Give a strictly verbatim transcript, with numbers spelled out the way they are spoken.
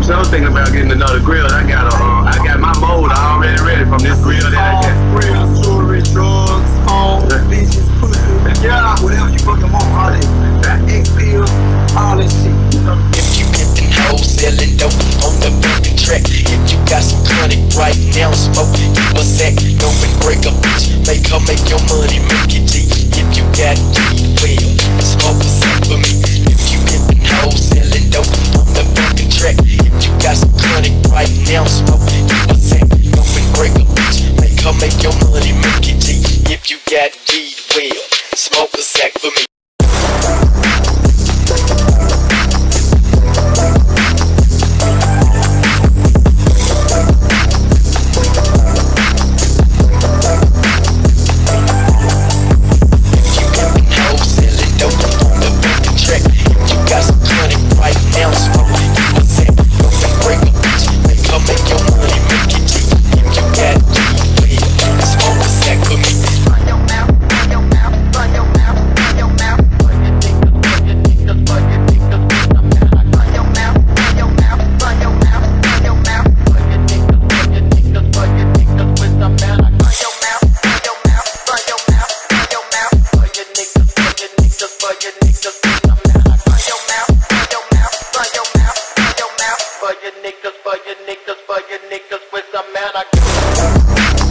sure thinking about getting another grill. I got a, uh, I got my mold already ready from this grill that I got. Grill, jewelry, drugs, home, bitches, pussy, yeah, whatever you fucking want, all that. X pills, all that shit. If you getting hoes selling dope on the fucking track, if you got some chronic right now, smoke you a sack. Don't break a bitch, make her make your money, make it G. If you got G, well, smoke a sack for me. If you getting hoes selling dope on the fucking track, if you got some chronic right now, smoke you a sack. Don't break a bitch, make her make your money, make it G. If you got G, well, smoke a sack for me. For your niggas, for your niggas with some man I